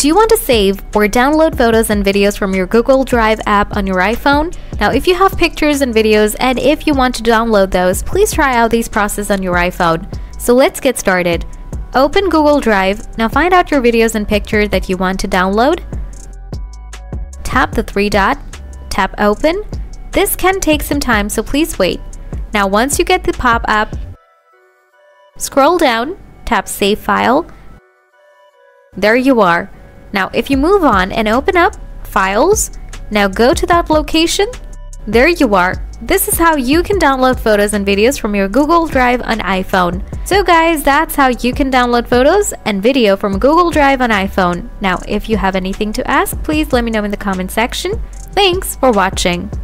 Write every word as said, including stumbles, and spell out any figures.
Do you want to save or download photos and videos from your Google Drive app on your iPhone? Now, if you have pictures and videos and if you want to download those, please try out these process on your iPhone. So let's get started. Open Google Drive. Now find out your videos and pictures that you want to download. Tap the three dot, tap Open. This can take some time, so please wait. Now once you get the pop-up, scroll down, tap Save File. There you are. Now if you move on and open up Files, now go to that location. There you are. This is how you can download photos and videos from your Google Drive on iPhone. So guys, that's how you can download photos and video from Google Drive on iPhone. Now if you have anything to ask, please let me know in the comment section. Thanks for watching.